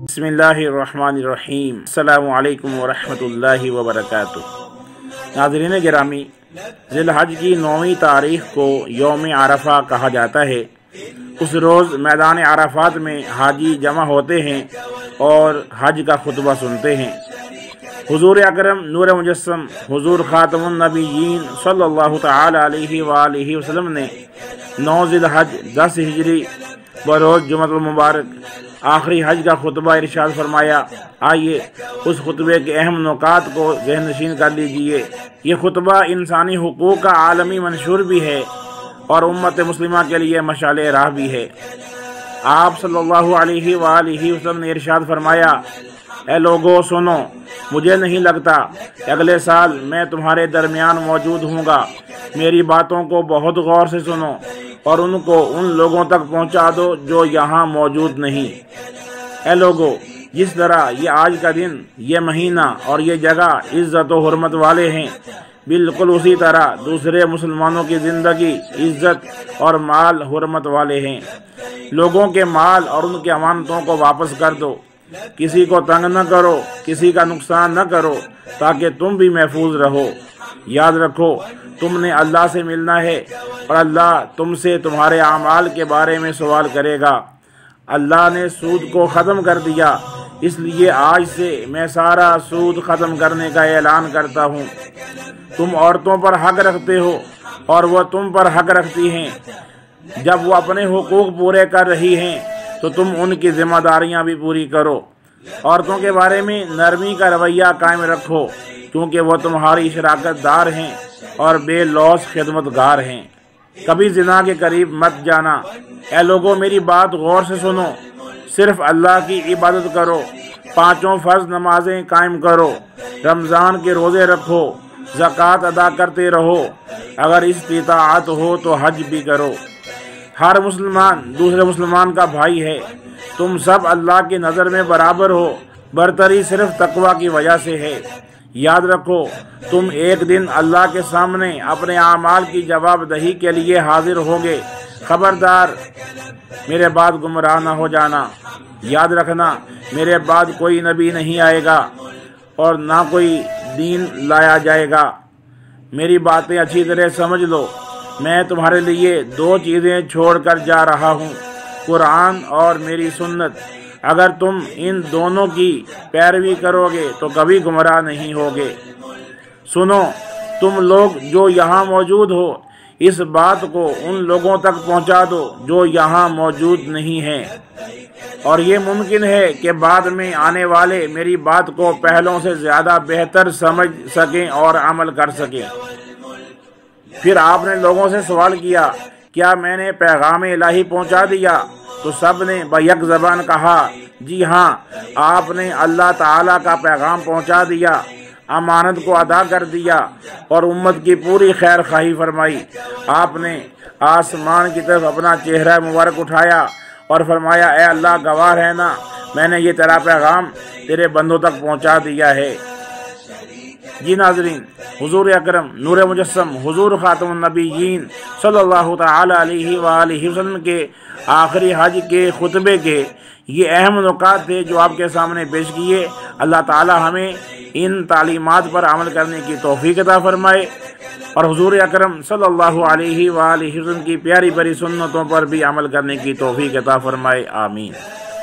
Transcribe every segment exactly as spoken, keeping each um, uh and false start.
बिस्मिल्लाहिर्रहमानिर्रहीम। अस्सलामु अलैकुम वरहमतुल्लाहि वबरकातुह। नाज़रीन गिरामी, ज़िलहज की नौवीं तारीख को यौम अरफा कहा जाता है। उस रोज़ मैदान अराफात में हाजी जमा होते हैं और हज का खुतबा सुनते हैं। हुज़ूर अकरम नूर मुजस्सम हुज़ूर ख़ातमुन नबिय्यीन सल्लल्लाहु तआला अलैहि व आलिहि वसल्लम ने नौ ज़िलहज दस हिजरी बरोज़ जुमअतुल मुबारक आखिरी हज का खुतबा इरशाद फरमाया। आइए उस खुतबे के अहम नुकात को ज़हन नशीन कर लीजिए। ये खुतबा इंसानी हुकूक का आलमी मंशूर भी है और उम्मत मुस्लिमा के लिए मशाले राह भी है। आप सल्लल्लाहु अलैहि व आलिहि वसल्लम ने इरशाद फरमाया, ए लोगो सुनो, मुझे नहीं लगता कि अगले साल मैं तुम्हारे दरमियान मौजूद हूँगा। मेरी बातों को बहुत गौर से सुनो और उनको उन लोगों तक पहुँचा दो जो यहाँ मौजूद नहीं। ए लोगो, जिस तरह ये आज का दिन, ये महीना और ये जगह इज़्ज़त और हुर्मत वाले हैं, बिल्कुल उसी तरह दूसरे मुसलमानों की ज़िंदगी इज़्ज़त और माल हुर्मत वाले हैं। लोगों के माल और उनकी अमानतों को वापस कर दो। किसी को तंग न करो, किसी का नुकसान न करो, ताकि तुम भी महफूज रहो। याद रखो, तुमने अल्लाह से मिलना है और अल्लाह तुमसे तुम्हारे आमाल के बारे में सवाल करेगा। अल्लाह ने सूद को ख़त्म कर दिया, इसलिए आज से मैं सारा सूद ख़त्म करने का ऐलान करता हूँ। तुम औरतों पर हक रखते हो और वह तुम पर हक रखती हैं। जब वो अपने हुकूक पूरे कर रही हैं तो तुम उनकी जिम्मेदारियां भी पूरी करो। औरतों के बारे में नरमी का रवैया कायम रखो, क्योंकि वह तुम्हारी शराकतदार हैं और बेलौस खिदमतगार हैं। कभी जिना के करीब मत जाना। ए लोगों, मेरी बात गौर से सुनो। सिर्फ अल्लाह की इबादत करो, पांचों फर्ज नमाजें कायम करो, रमज़ान के रोज़े रखो, ज़कात अदा करते रहो, अगर इस्तिताअत हो तो हज भी करो। हर मुसलमान दूसरे मुसलमान का भाई है। तुम सब अल्लाह की नज़र में बराबर हो। बरतरी सिर्फ तकवा की वजह से है। याद रखो, तुम एक दिन अल्लाह के सामने अपने आमाल की जवाबदही के लिए हाजिर होगे। खबरदार, मेरे बाद गुमराह न हो जाना। याद रखना, मेरे बाद कोई नबी नहीं आएगा और ना कोई दीन लाया जाएगा। मेरी बातें अच्छी तरह समझ लो। मैं तुम्हारे लिए दो चीज़ें छोड़कर जा रहा हूँ, कुरान और मेरी सुन्नत। अगर तुम इन दोनों की पैरवी करोगे तो कभी गुमराह नहीं होगे। सुनो, तुम लोग जो यहाँ मौजूद हो, इस बात को उन लोगों तक पहुँचा दो जो यहाँ मौजूद नहीं हैं, और ये मुमकिन है कि बाद में आने वाले मेरी बात को पहलों से ज़्यादा बेहतर समझ सकें और अमल कर सकें। फिर आपने लोगों से सवाल किया, क्या मैंने पैगाम इलाही पहुंचा दिया? तो सब ने बैक ज़बान कहा, जी हाँ, आपने अल्लाह ताला का पैगाम पहुंचा दिया, अमानत को अदा कर दिया और उम्मत की पूरी खैर खाही फरमाई। आपने आसमान की तरफ अपना चेहरा मुबारक उठाया और फरमाया, ए अल्लाह, गवाह है ना, मैंने ये तेरा पैगाम तेरे बंदों तक पहुंचा दिया है। जी नाज़रीन, हुज़ूर अकरम नूर मुजस्सम हुज़ूर ख़ातमुन नबिय्यीन सल्लल्लाहु तआला अलैहि व आलिहि वसल्लम के आखिरी हज के खुतबे के ये अहम नुकात थे जो आपके सामने पेश किए। अल्लाह ताला हमें इन तालीमात पर अमल करने की तौफ़ीक़ अता फरमाए और हुज़ूर अकरम सल्लल्लाहु अलैहि व आलिहि वसल्लम की प्यारी प्यारी सुन्नतों पर भी अमल करने की तौफ़ीक़ अता फरमाए। आमीन।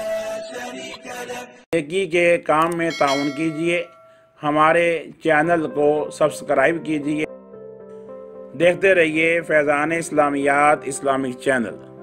नेकी के काम में ताउन कीजिए, हमारे चैनल को सब्सक्राइब कीजिए। देखते रहिए फैज़ान इस्लामियात इस्लामिक चैनल।